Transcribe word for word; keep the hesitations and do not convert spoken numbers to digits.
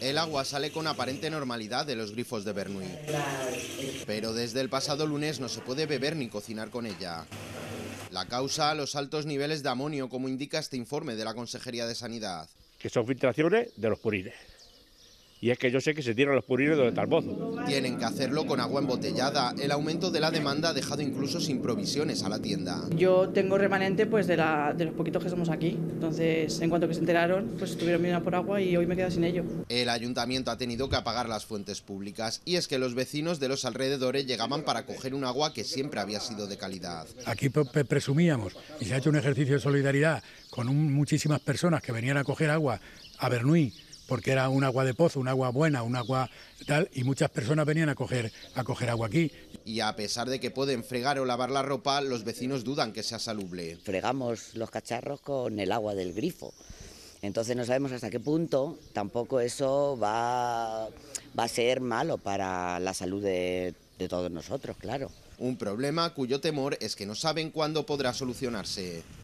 El agua sale con aparente normalidad de los grifos de Bernuy, pero desde el pasado lunes no se puede beber ni cocinar con ella. La causa, los altos niveles de amonio, como indica este informe de la Consejería de Sanidad. Que son filtraciones de los purines. Y es que yo sé que se tiran los purines donde está el pozo. Tienen que hacerlo con agua embotellada. El aumento de la demanda ha dejado incluso sin provisiones a la tienda. Yo tengo remanente pues de, la, de los poquitos que somos aquí. Entonces, en cuanto que se enteraron, pues estuvieron viniendo por agua y hoy me quedo sin ello. El ayuntamiento ha tenido que apagar las fuentes públicas y es que los vecinos de los alrededores llegaban para coger un agua que siempre había sido de calidad. Aquí presumíamos y se ha hecho un ejercicio de solidaridad con un, muchísimas personas que venían a coger agua a Bernuy, porque era un agua de pozo, un agua buena, un agua tal, y muchas personas venían a coger, a coger agua aquí. Y a pesar de que pueden fregar o lavar la ropa, los vecinos dudan que sea salubre. Fregamos los cacharros con el agua del grifo, entonces no sabemos hasta qué punto tampoco eso va, va a ser malo para la salud de, de todos nosotros, claro. Un problema cuyo temor es que no saben cuándo podrá solucionarse.